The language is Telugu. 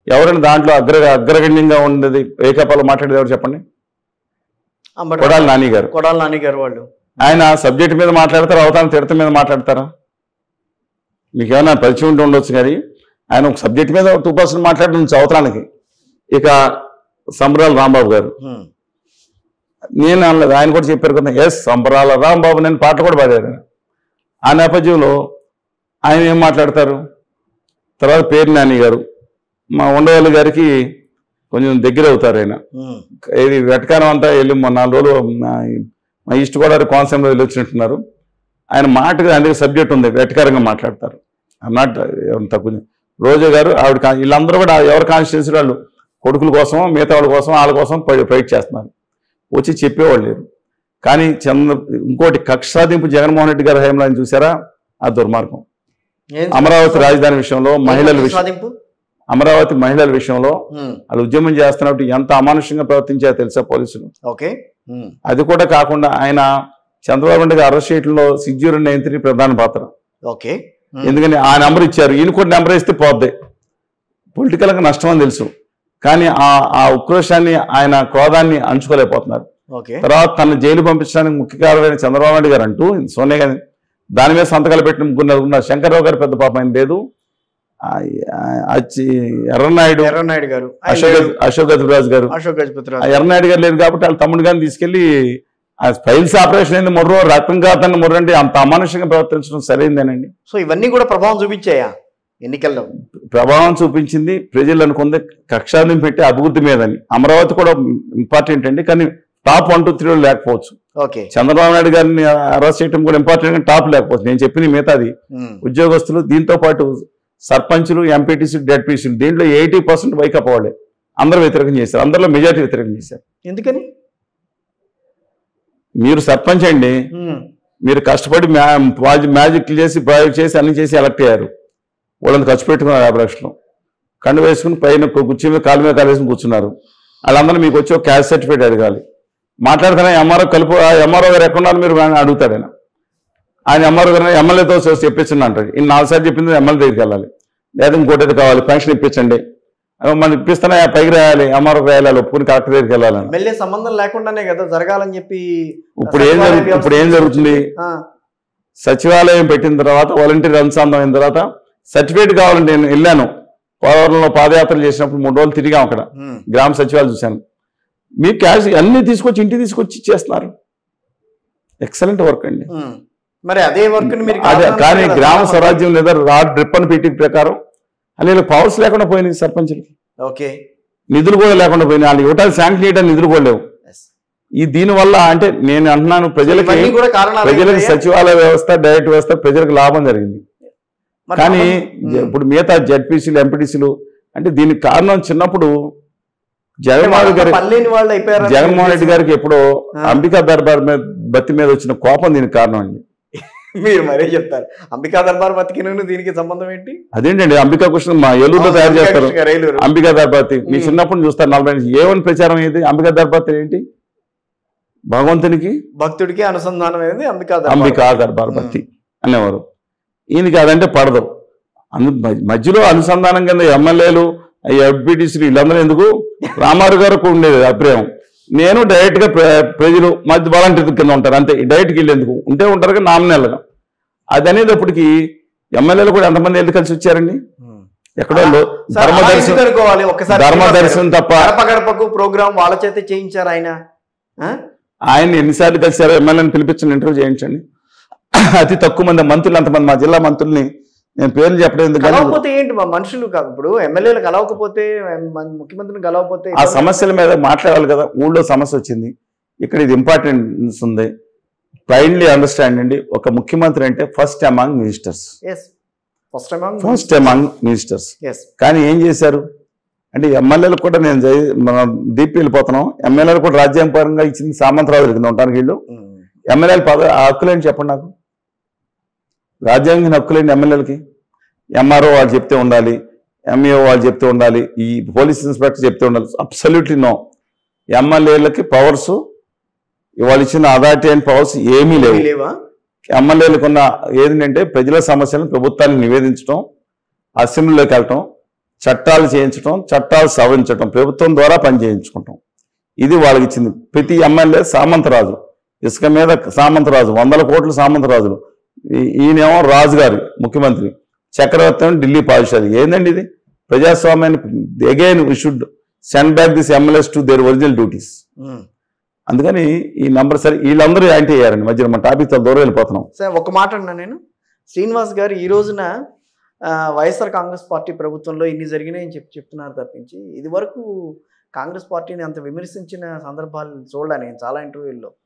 ఎవరైనా దాంట్లో అగ్రగణ్యంగా ఉండేది ఏకపాలు మాట్లాడేది ఎవరు చెప్పండి? కొడాలి నాని గారు వాళ్ళు. ఆయన సబ్జెక్ట్ మీద మాట్లాడతారు, అవతారం తీర్థం మీద మాట్లాడతారా? మీకు ఏమైనా పరిచయం ఉంటూ ఉండొచ్చు కానీ ఆయన ఒక సబ్జెక్ట్ మీద 2% మాట్లాడడం అవతరానికి. ఇక సంబరాల రాంబాబు గారు, నేను అనలేదు, ఆయన కూడా చెప్పారు కదా, ఎస్ సంబరాల రాంబాబు నేను పాటలు కూడా పాడారు. ఆ నేపథ్యంలో ఆయన ఏం మాట్లాడతారు? తర్వాత పేరు నాని గారు, మా ఉండవల్లి గారికి కొంచెం దగ్గర అవుతారు. ఆయన ఇది వెటకారం అంతా వెళ్ళి 4 రోజులు మా ఈస్ట్ గోదావరి కోనసీమలో వెళ్ళి వచ్చినట్టున్నారు. ఆయన మాటగా అందుకే సబ్జెక్ట్ ఉంది, వెటకారంగా మాట్లాడతారు. నాట్ తక్కువ. రోజా గారు ఆవిడ వీళ్ళందరూ కూడా ఎవరి కాన్స్టిట్యూన్సీ వాళ్ళు కొడుకుల కోసం మిగతా వాళ్ళ కోసం వాళ్ళ కోసం ఫైట్ చేస్తున్నారు, వచ్చి చెప్పేవాళ్ళు లేరు. కానీ ఇంకోటి కక్ష సాధింపు జగన్మోహన్ రెడ్డి గారి హయాంలో ఆయన చూసారా ఆ దుర్మార్గం. అమరావతి రాజధాని విషయంలో అమరావతి మహిళల విషయంలో వాళ్ళు ఉద్యమం చేస్తున్నట్టు ఎంత అమానుషంగా ప్రవర్తించారో తెలుసా పోలీసులు? అది కూడా కాకుండా ఆయన చంద్రబాబు నాయుడు గారు అరెస్ట్ చేయడంలో 6093 ప్రధాన పాత్ర. ఎందుకని ఆ నెంబర్ ఇచ్చారు, ఈయన కూడా నెంబర్ ఇస్తే పోద్ది, పొలిటికల్గా నష్టం అని తెలుసు. కానీ ఆ ఉక్రోషాన్ని ఆయన క్రోధాన్ని అంచుకోలేకపోతున్నారు. తర్వాత తన జైలు పంపించడానికి ముఖ్య కారణమైన చంద్రబాబు నాయుడు గారు అంటూ సోనియా గాంధీ దాని మీద సంతకాలు పెట్టిన ముగ్గురు, శంకర్రావు గారు పెద్ద పాపం ఆయన లేదు, ఎర్రనాయుడు గారు, అశోక్ గజపతిరాజు గారు, ఎర్రనాయుడు గారు లేదు కాబట్టి వాళ్ళ తమ్ముడు గారిని తీసుకెళ్లి ఫైల్స్ ఆపరేషన్ అయింది మొర్రో, రక్తం కాదని మొర్ర అంటే అంత అమానుషంగా ప్రవర్తించడం సరైందేనండి. సో ఇవన్నీ కూడా ప్రభావం చూపించాయా ఎన్నికల్లో? ప్రభావం చూపించింది. ప్రజలు అనుకుంది కక్షాన్ని పెట్టి అభివృద్ధి మీదని. అమరావతి కూడా ఇంపార్టెంట్ అండి, కానీ టాప్ 1, 2, 3 లేకపోవచ్చు. చంద్రబాబు నాయుడు గారిని అరెస్ట్ చేయడం కూడా ఇంపార్టెంట్, టాప్ లేకపోవచ్చు. నేను చెప్పిన మిగతాది ఉద్యోగస్తులు, దీంతో పాటు సర్పంచులు, ఎంపీటీసీ, డెడ్పీసీలు, దీంట్లో 80% వైకాపా వాళ్ళే. అందరూ వ్యతిరేకం చేశారు, అందరిలో మెజారిటీ వ్యతిరేకం చేశారు. ఎందుకని? మీరు సర్పంచ్ అండి, మీరు కష్టపడి మ్యాజిక్లు చేసి ప్రాజెక్ట్ చేసి అన్ని చేసి ఎలక్ట్ అయ్యారు. వాళ్ళని ఖర్చు పెట్టుకున్నారు 50 లక్షలు, కండు వేసుకుని పైన కుర్చీ మీద కాలు మీద కాలు వేసుకుని కూర్చున్నారు. వాళ్ళందరూ మీకు వచ్చి ఒక క్యాస్ట్ సర్టిఫికేట్ అడగాలి. మాట్లాడుతున్నా ఎంఆర్ఓ గారు ఎక్కడ ఉన్నారు మీరు అడుగుతాడు ఆయన ఎంఆర్ఓ గారు ఎమ్మెల్యేతో చెప్పించండి అంటాడు. ఇన్ని 4 సార్లు చెప్పింది ఎమ్మెల్యే దగ్గరికి వెళ్ళాలి, లేదా ఇంకోటి కావాలి, పెన్షన్ ఇప్పించండి, మనం ఇప్పిస్తున్నా పైకి రాయాలి, ఎంఆర్ఓ రాయాలి, ఒప్పుకుని కలెక్టర్ దగ్గరికి వెళ్ళాలని. ఎమ్మెల్యే సంబంధం లేకుండానే కదా జరగాలని చెప్పి. ఇప్పుడు ఏం జరుగుతుంది? సచివాలయం పెట్టిన తర్వాత వాలంటీర్ అనుసంధానం అయిన తర్వాత సర్టిఫికేట్ కావాలంటే నేను వెళ్ళాను, పోలవరంలో పాదయాత్రలు చేసినప్పుడు 3 రోజులు తిరిగాం, అక్కడ గ్రామ సచివాలయం చూశాను. మీరు క్యాష్ అన్ని తీసుకొచ్చి ఇంటికి తీసుకొచ్చి ఇచ్చేస్తున్నారు. ఎక్సలెంట్ వర్క్ అండి. మరి అదే వర్క్ కానీ గ్రామ స్వరాజ్యం లేదా డ్రిప్ అని పెట్టి ప్రకారం అలాగే పవర్స్ లేకుండా పోయినాయి సర్పంచులకి. నిధులు కూడా లేకుండా పోయినాయి. వాళ్ళు ఇవ్వటాలు శాంక్షన్ చేయడానికి నిధులు కూడా లేవు. దీనివల్ల అంటే నేను అంటున్నాను ప్రజలకు సచివాలయ వ్యవస్థ, డైరెక్ట్ వ్యవస్థ ప్రజలకు లాభం జరిగింది. కానీ ఇప్పుడు మిగతా జెడ్పీసీలు, ఎంపీటీసీలు అంటే దీనికి కారణం చిన్నప్పుడు జగన్మోహన్ రెడ్డి గారికి ఎప్పుడో అంబికా దర్బార్ మీద బత్తి మీద వచ్చిన కోపం దీనికి కారణం అండి. మీరు మరే చెప్తారు అంబికా దర్బార్ బతికిన దీనికి సంబంధం ఏంటి? అదేంటండి అంబికా కృష్ణ మా ఏలూరులో తయారు చేస్తారు అంబికా దర్బాతి. మీ చిన్నప్పుడు చూస్తారు 40 ఏమని ప్రచారం అయింది అంబికా దర్బాతి ఏంటి? భగవంతునికి భక్తుడికి అనుసంధానం అయింది అంబికా దర్బార్ బత్తి అనేవారు. ఈయనకి అదంటే పడదు. మధ్యలో అనుసంధానం కింద ఎమ్మెల్యేలు, ఎంపీటీసీలు వీళ్ళందరూ ఎందుకు? రామారావు గారికి ఉండేది అభిప్రాయం, నేను డైరెక్ట్ గా ప్రజలు మధ్య వాలంటీర్ కింద ఉంటారు అంతే, డైరెక్ట్కి వెళ్ళేందుకు ఉంటే ఉంటారు కదా నామినల్గా. అది అనేది అప్పటికి ఎమ్మెల్యేలు కూడా ఎంతమంది వెళ్ళి కలిసి వచ్చారండి? ఎక్కడో ధర్మదర్శనం తప్ప ప్రోగ్రామ్ వాళ్ళ చేత చేయించారు. ఆయన ఎన్నిసార్లు కలిసారో ఎమ్మెల్యేని పిలిపించండి, ఇంటర్వ్యూ చేయించండి. అతి తక్కువ మంది మంత్రులు, అంతమంది మా జిల్లా మంత్రుల్ని నేను పేర్లు చెప్పలేదు. కలవకపోతే ఏంటి మా మనుషులు కాదు, ఇప్పుడు ఎమ్మెల్యేలు కలవకపోతే ముఖ్యమంత్రిని కలవకపోతే ఆ సమస్యల మీద మాట్లాడాలి కదా. ఊళ్ళో సమస్య వచ్చింది, ఇక్కడ ఇది ఇంపార్టెన్స్ ఉంది. ప్లైన్లీ అండర్స్టాండ్ అండి, ఒక ముఖ్యమంత్రి అంటే ఫస్ట్ అమాంగ్ మినిస్టర్స్. కానీ ఏం చేశారు అంటే ఎమ్మెల్యేలు కూడా మనం దీపి వెళ్ళిపోతున్నాం. ఎమ్మెల్యేలు కూడా రాజ్యాంగపరంగా ఇచ్చింది సామంతరావు కింద ఉండడానికి. వీళ్ళు ఎమ్మెల్యేలు హక్కులేంటి చెప్పండి నాకు? రాజ్యాంగ హక్కులేంటి ఎమ్మెల్యేలకి? ఎంఆర్ఓ వాళ్ళు చెప్తే ఉండాలి, ఎంఈఓ వాళ్ళు చెప్తే ఉండాలి, ఈ పోలీస్ ఇన్స్పెక్టర్ చెప్తే ఉండాలి. Absolutely no. ఎమ్మెల్యేలకి పవర్స్ వాళ్ళు ఇచ్చిన అథారిటీ అండ్ పవర్స్ ఏమీ లేవు. ఎమ్మెల్యేలకు ఉన్న ఏంటంటే ప్రజల సమస్యలను ప్రభుత్వానికి నివేదించడం, అసెంబ్లీలోకి వెళ్ళటం, చట్టాలు చేయించడం, చట్టాలు సవరించడం, ప్రభుత్వం ద్వారా పని చేయించుకుంటాం. ఇది వాళ్ళకి ఇచ్చింది. ప్రతి ఎమ్మెల్యే సామంతరాజు, ఇసుక మీద సామంతరాజు, 100 కోట్ల సామంతరాజులు. ఈయనేమో రాజుగారి ముఖ్యమంత్రి, చక్రవర్తి ఏమో ఢిల్లీ పాదుషాలి. ఏందండి ఇది? ప్రజాస్వామ్యాన్ని again we should send back this MLAs to their original duties. అందుకని ఈ నంబర్ సరే వీళ్ళందరూ యాంటీ అయ్యారండి. మధ్యలో మన టాపిక్ చాలా దూరం వెళ్ళిపోతున్నాం. సార్ ఒక మాట అన్నా నేను, శ్రీనివాస్ గారు ఈ రోజున వైఎస్ఆర్ కాంగ్రెస్ పార్టీ ప్రభుత్వంలో ఇన్ని జరిగినాయని చెప్తున్నారు తప్పించి ఇది వరకు కాంగ్రెస్ పార్టీని అంత విమర్శించిన సందర్భాలు చూడలే నేను చాలా ఇంటర్వ్యూల్లో.